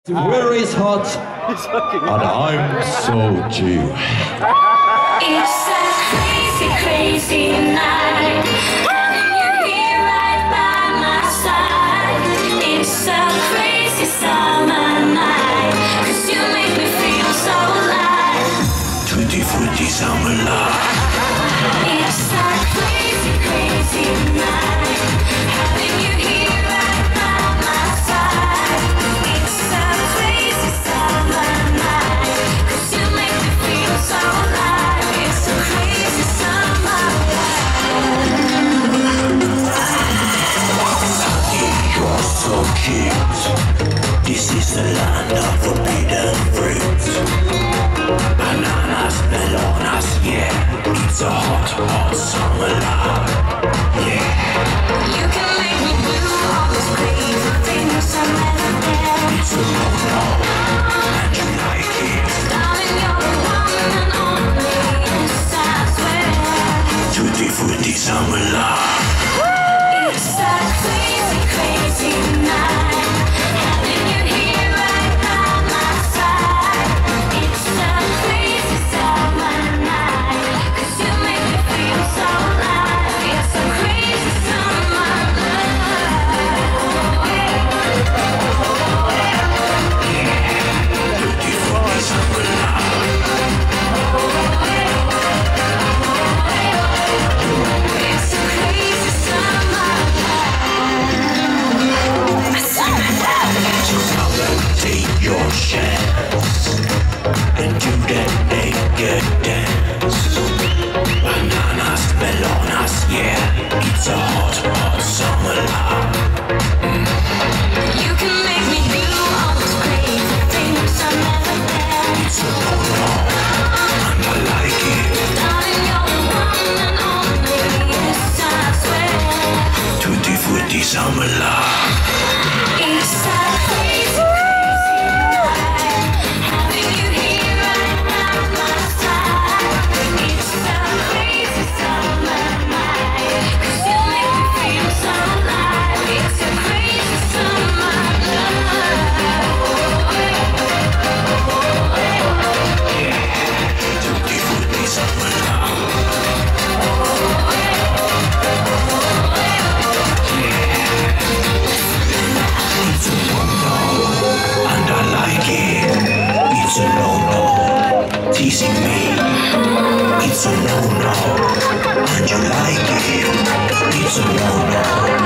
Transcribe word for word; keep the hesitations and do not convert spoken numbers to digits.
The weather is hot, and I'm so too. It's a crazy, crazy night, having you here right by my side. It's a crazy summer night, 'cause you make me feel so alive. Tutti frutti summer love. It's a crazy, crazy night, having you here right by my side. It's a crazy summer night, 'cause you make me feel so alive. It's a crazy summer night. You're so cute. This is the land of forbidden fruit. Bananas, melonas, yeah. It's a hot, hot summer love. Yeah. You can make me do all those crazy things I never did. It's a no-no, and you like it. Darling, you're the one and only, yes, I swear. Tutti frutti summer love. It's a crazy, crazy night, having you here right by my side. It's a crazy summer night, 'cause you make me feel so alive. It's a crazy summer night. Tutti frutti summer love. It's a crazy summer So come and take your chance and do that naked dance. Bananas, melonas, yeah. It's a hot, hot summer love. You can make me do all those crazy things I never did. It's a no-no, and I like it. Darling, you're the one and only, yes, I swear. Tutti frutti summer love. It's a crazy, crazy night, having you here right by my side. It's a crazy summer night, 'cause you make me feel so alive. It's a crazy summer night. Tutti frutti summer love. It's a no-no, and I like it. It's a no-no, teasing me. It's a no-no, and you like it. It's a no-no.